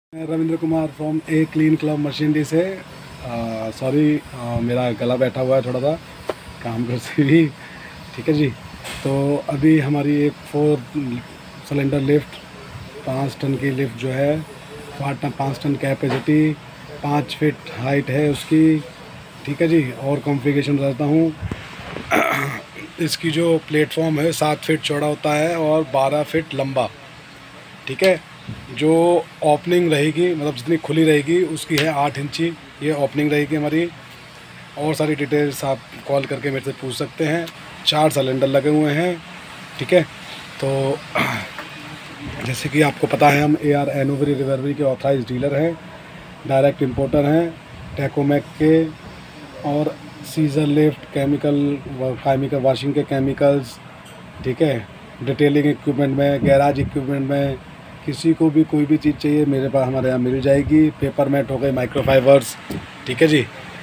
Ravindra Kumar from a clean club machinery से। Sorry, मेरा गला बैठा हुआ है थोड़ा सा काम करते भी। ठीक है जी। तो अभी हमारी एक 4 सिलेंडर लिफ्ट 5 टन की लिफ्ट जो है 5 टन कैपेसिटी 5 फीट हाइट है उसकी। ठीक है जी। और कॉन्फ़िगरेशन रहता हूँ इसकी जो प्लेटफॉर्म है 7 फीट चौड़ा होता है और 12 फीट लंबा। ठीक है। जो ओपनिंग रहेगी मतलब जितनी खुली रहेगी उसकी है 8 इंची ये ओपनिंग रहेगी हमारी। और सारी डिटेल्स आप कॉल करके मेरे से पूछ सकते हैं। 4 सिलेंडर लगे हुए हैं। ठीक है। तो जैसे कि आपको पता है हम AR एनोवरी रिवर्वरी के ऑथराइज डीलर हैं, डायरेक्ट इंपोर्टर हैं टेकोमैक के। और सीजर लिफ्ट केमिकल वाशिंग के केमिकल्स। ठीक है। डिटेलिंग इक्विपमेंट में, गैराज इक्विपमेंट में, किसी को भी कोई भी चीज़ चाहिए मेरे पास हमारे यहाँ मिल जाएगी। पेपर मैट हो गए, माइक्रोफाइबर्स। ठीक है जी।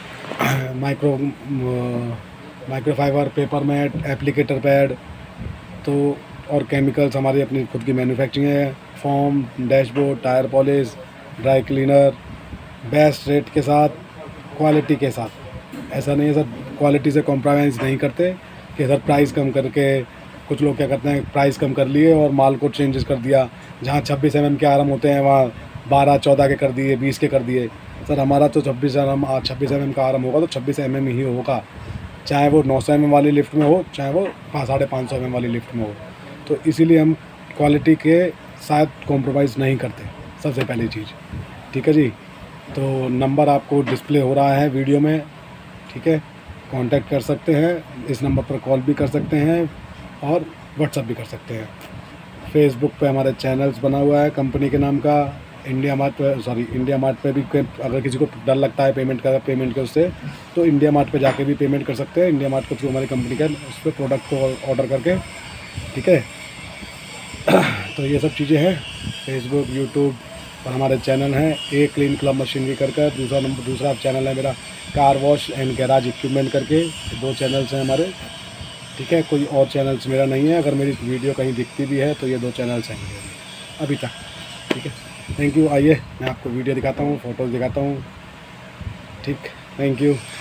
Microfibre, paper mat, applicator pad तो और केमिकल्स हमारी अपनी खुद की मैन्युफैक्चरिंग है। Foam, dashboard, tyre polish, dry cleaner, best rate के साथ, क्वालिटी के साथ। ऐसा नहीं है सर क्वालिटी से कॉम्प्रोमाइज़ नहीं करते कि सर प्राइस कम करके। कुछ लोग क्या करते हैं, प्राइस कम कर लिए और माल को चेंजेस कर दिया। जहाँ 26 mm के आराम होते हैं वहाँ 12-14 के कर दिए, 20 के कर दिए। सर हमारा तो 26 mm का आराम होगा तो 26 mm ही होगा, चाहे वो 900 mm वाली लिफ्ट में हो, चाहे वो 550 mm वाली लिफ्ट में हो। तो इसीलिए हम क्वालिटी के साथ कॉम्प्रोमाइज़ नहीं करते, सबसे पहली चीज़। ठीक है जी। तो नंबर आपको डिस्प्ले हो रहा है वीडियो में। ठीक है। कांटेक्ट कर सकते हैं, इस नंबर पर कॉल भी कर सकते हैं और व्हाट्सअप भी कर सकते हैं। फेसबुक पे हमारे चैनल्स बना हुआ है कंपनी के नाम का। इंडिया मार्ट पे भी अगर किसी को डर लगता है पेमेंट के उससे, तो इंडिया मार्ट पे जाके भी पेमेंट कर सकते हैं। इंडिया मार्ट के थ्रू हमारी कंपनी का उस पर प्रोडक्ट को ऑर्डर करके। ठीक है। तो ये सब चीज़ें हैं। फेसबुक, यूट्यूब और हमारे चैनल हैं ए क्लीन क्लब मशीनरी करके। दूसरा चैनल है मेरा car wash and garage equipment करके। 2 चैनल्स हैं हमारे। ठीक है। कोई और चैनल्स मेरा नहीं है। अगर मेरी वीडियो कहीं दिखती भी है तो ये 2 चैनल्स हैं मेरे अभी तक। ठीक है। Thank you. आइए मैं आपको वीडियो दिखाता हूँ, फ़ोटोज़ दिखाता हूँ। ठीक। Thank you.